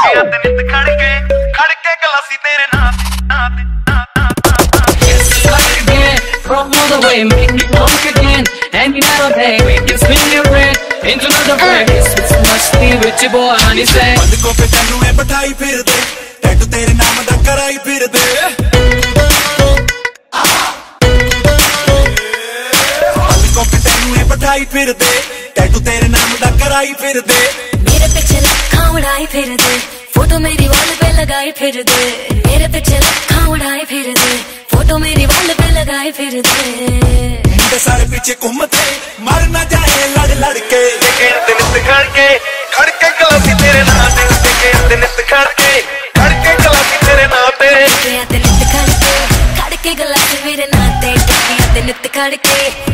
गलासी तेरे नाम From all the way, make me walk again. Any night or day, we can spin your brain into another place. It's must be rich boy, honey say. बंद को पे तेनू ए बिठाई फिर दे, tattoo तेरे नाम दा कराई फिर दे। बंद को पे तेनू ए बिठाई फिर दे, टैटू तेरे नाम दा कराई फिर दे। मेरे पीछे लखा उड़ाई फिर दे, फोटो मेरी वॉल पे लगाई फिर दे। मेरे पीछे लखा उड़ाई फिर दे, फोटो मेरी वॉल पे लगाई फिर दे। मुंडे सारे पीछे घूमते, मर ना जाए लड़ लड़ के। खड़के गलासी तेरे नाम पे, खड़के गलासी तेरे नाम पे। खड़के गलासी मेरे नाते, नित खड़के